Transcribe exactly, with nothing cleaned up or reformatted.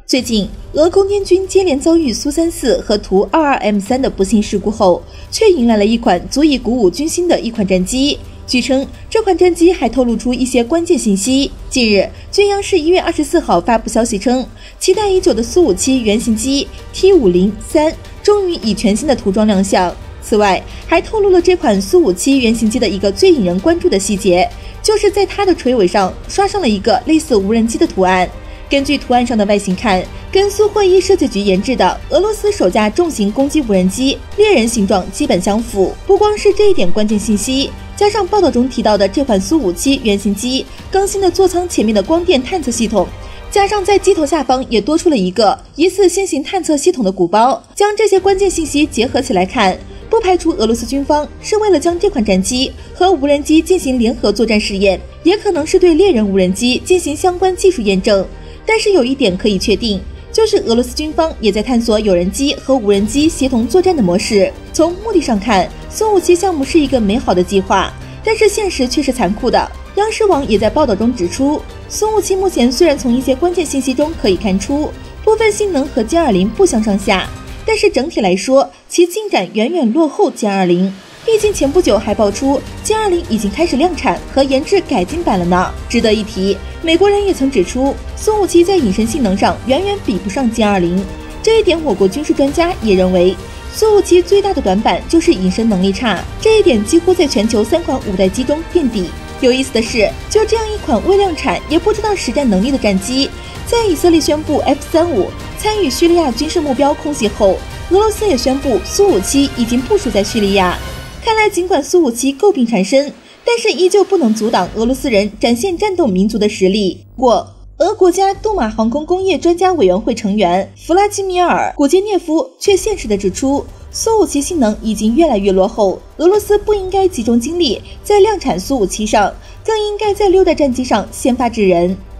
最近，俄空天军接连遭遇苏三四和图 二二 M 三 的不幸事故后，却迎来了一款足以鼓舞军心的一款战机。据称，这款战机还透露出一些关键信息。近日，军央视一月二十四号发布消息称，期待已久的苏五七原型机 T 五零三终于以全新的涂装亮相。此外，还透露了这款苏五七原型机的一个最引人关注的细节，就是在它的垂尾上刷上了一个类似无人机的图案。根据图案上的外形看，跟苏霍伊设计局研制的俄罗斯首架重型攻击无人机猎人形状基本相符。不光是这一点关键信息，加上报道中提到的这款苏五七原型机更新的座舱前面的光电探测系统，加上在机头下方也多出了一个疑似新型探测系统的鼓包，将这些关键信息结合起来看，不排除俄罗斯军方是为了将这款战机和无人机进行联合作战试验，也可能是对猎人无人机进行相关技术验证。但是有一点可以确定，就是俄罗斯军方也在探索有人机和无人机协同作战的模式。从目的上看，苏五七项目是一个美好的计划，但是现实却是残酷的。央视网也在报道中指出，苏五七目前虽然从一些关键信息中可以看出部分性能和歼二零不相上下，但是整体来说，其进展远远落后歼二零。毕竟前不久还爆出歼二零已经开始量产和研制改进版了呢。值得一提，美国人也曾指出，苏五七在隐身性能上远远比不上歼二零。这一点，我国军事专家也认为，苏五七最大的短板就是隐身能力差，这一点几乎在全球三款五代机中垫底。有意思的是，就这样一款未量产也不知道实战能力的战机，在以色列宣布 F 三十五 参与叙利亚军事目标空袭后，俄罗斯也宣布苏五七已经部署在叙利亚。看来尽管苏五七诟病缠身，但是依旧不能阻挡俄罗斯人展现战斗民族的实力。不过，俄国家杜马航空工业专家委员会成员弗拉基米尔·古杰涅夫却现实地指出，苏五七性能已经越来越落后，俄罗斯不应该集中精力在量产苏五七上，更应该在六代战机上先发制人。